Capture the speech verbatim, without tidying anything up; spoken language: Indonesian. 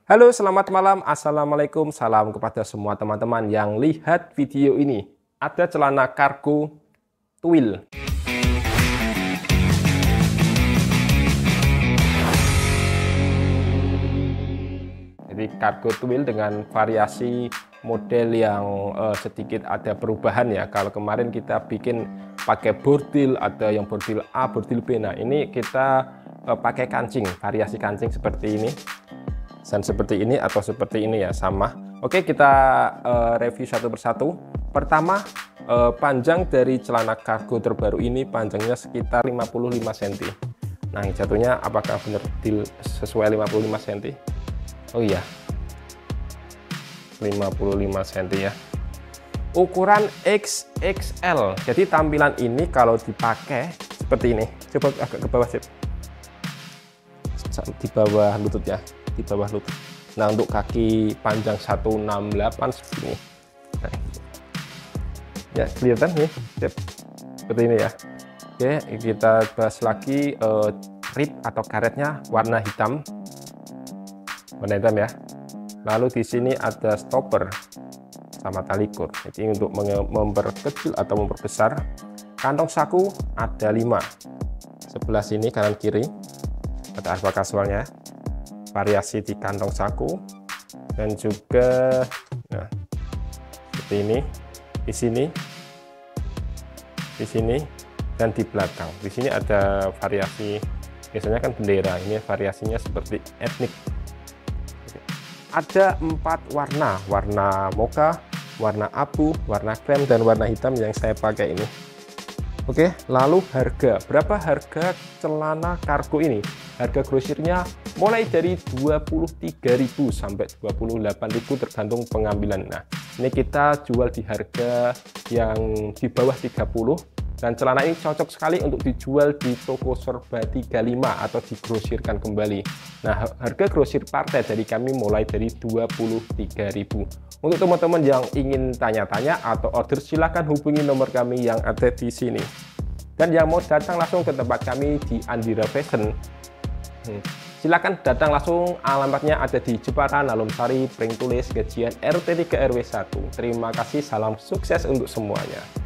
Halo, selamat malam. Assalamualaikum. Salam kepada semua teman-teman yang lihat video ini. Ada celana kargo twill. Jadi kargo twill dengan variasi model yang uh, sedikit ada perubahan ya. Kalau kemarin kita bikin pakai bordil, ada yang bordil A, bordil B. Nah, ini kita uh, pakai kancing, variasi kancing seperti ini. Dan seperti ini atau seperti ini ya, sama. Oke, kita uh, review satu persatu. Pertama, uh, panjang dari celana kargo terbaru ini panjangnya sekitar lima puluh lima sentimeter. Nah, yang jatuhnya apakah benar sesuai lima puluh lima sentimeter? Oh iya, lima puluh lima sentimeter ya. Ukuran X X L. Jadi tampilan ini kalau dipakai seperti ini. Coba agak ke bawah sih. Di bawah lutut ya. Di bawah lutut. Nah, untuk kaki panjang seratus enam puluh delapan segini. Nah, ya kelihatan nih, seperti ini ya. Oke, kita bahas lagi uh, rib atau karetnya warna hitam, warna hitam ya. Lalu di sini ada stopper sama tali kur. Jadi untuk memperkecil atau memperbesar. Kantong saku ada lima. Sebelah sini kanan kiri ada alfa kasualnya. Variasi di kantong saku dan juga nah, seperti ini di sini di sini dan di belakang. Di sini ada variasi, biasanya kan bendera, ini variasinya seperti etnik. Ada empat warna, warna mocha, warna abu, warna krem, dan warna hitam yang saya pakai ini. Oke, lalu harga. Berapa harga celana kargo ini? Harga grosirnya mulai dari dua puluh tiga ribu sampai dua puluh delapan ribu tergantung pengambilan. Nah, ini kita jual di harga yang di bawah tiga puluh, dan celana ini cocok sekali untuk dijual di toko serba tiga puluh lima atau digrosirkan kembali. Nah, harga grosir partai dari kami mulai dari dua puluh tiga ribu. Untuk teman-teman yang ingin tanya-tanya atau order, silahkan hubungi nomor kami yang ada di sini. Dan yang mau datang langsung ke tempat kami di Andira Fashion, hmm. silakan datang langsung. Alamatnya ada di Jepara, Nalumsari, Pringtulis, Gajian, R T tiga R W satu. Terima kasih, salam sukses untuk semuanya.